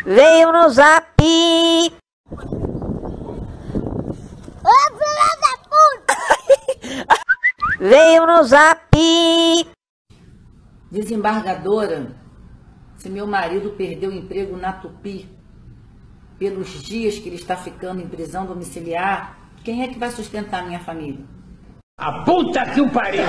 Veio no zap. Ô, filha da puta! Veio no zap. Desembargadora, se meu marido perdeu o emprego na Tupi, pelos dias que ele está ficando em prisão domiciliar, quem é que vai sustentar minha família? A puta que o pariu!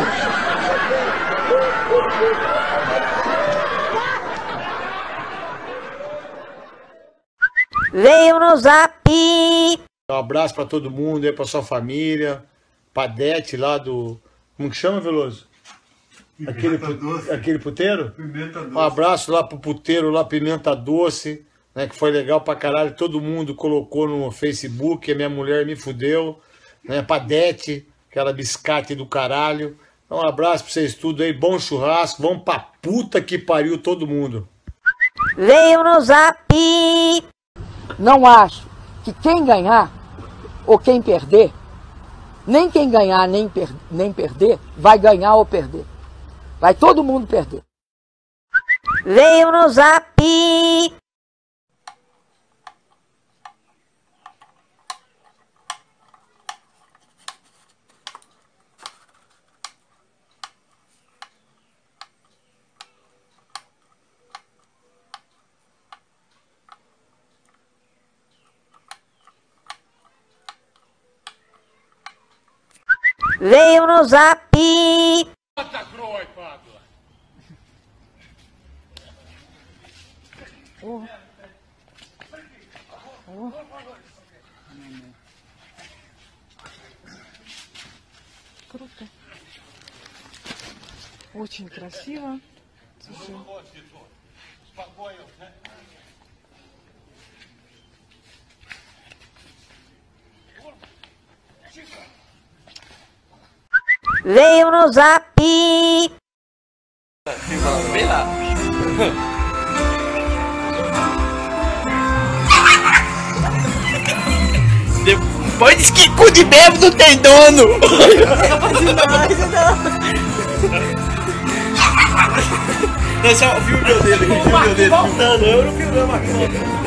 Veio no zap. Um abraço pra todo mundo aí, pra sua família. Padete lá do... Como que chama, Veloso? Aquele puteiro? Pimenta Doce. Um abraço lá pro puteiro lá, Pimenta Doce, né? Que foi legal pra caralho. Todo mundo colocou no Facebook, a minha mulher me fudeu, né? Padete, aquela biscate do caralho. Então, um abraço pra vocês tudo aí, bom churrasco. Vamos pra puta que pariu todo mundo. Veio no zap. Não acho que quem ganhar ou quem perder, nem quem ganhar nem perder, vai ganhar ou perder. Vai todo mundo perder. Veio no zap. Veio no zap. Круто. Очень красиво. Слушай. Veio no zap. Vem lá. Depois que cu de bebo não tem dono. Não, só viu o meu dedo aqui, viu o meu dedo voltando, eu não filmei uma foto.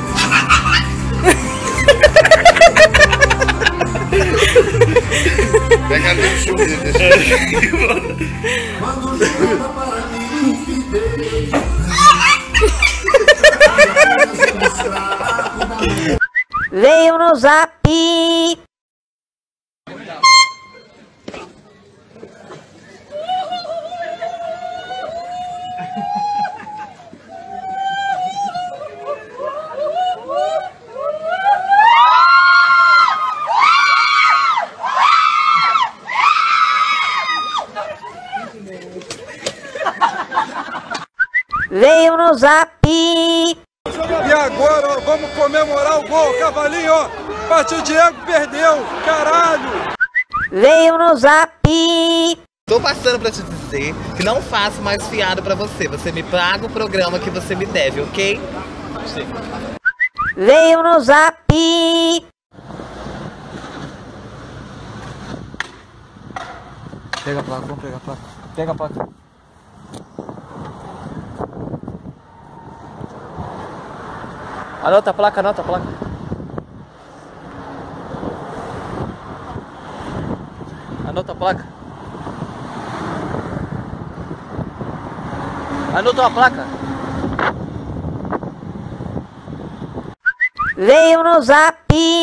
Pega ali o chumbo Veio no zap. Veio no zap. E agora, ó, vamos comemorar o gol, cavalinho, ó. Partiu Diego, perdeu, caralho. Veio no zap. Tô passando pra te dizer que não faço mais fiado pra você. Você me paga o programa que você me deve, ok? Sim. Veio no zap. Pega a placa, vamos pegar a placa. Pega a placa. Anota a placa, anota a placa. Anota a placa. Anotou a placa? Veio no zap.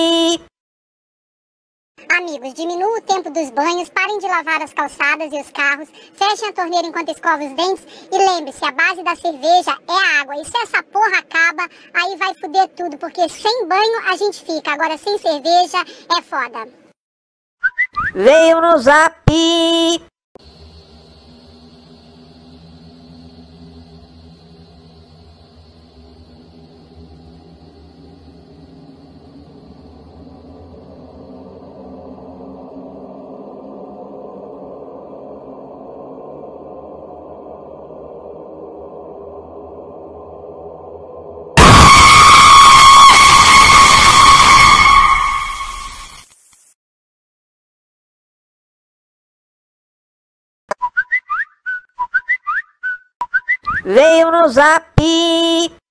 Amigos, diminua o tempo dos banhos, parem de lavar as calçadas e os carros, fechem a torneira enquanto escova os dentes e lembre-se, a base da cerveja é a água. E se essa porra acaba, aí vai foder tudo, porque sem banho a gente fica, agora sem cerveja é foda. Veio no zap. Veio no zap.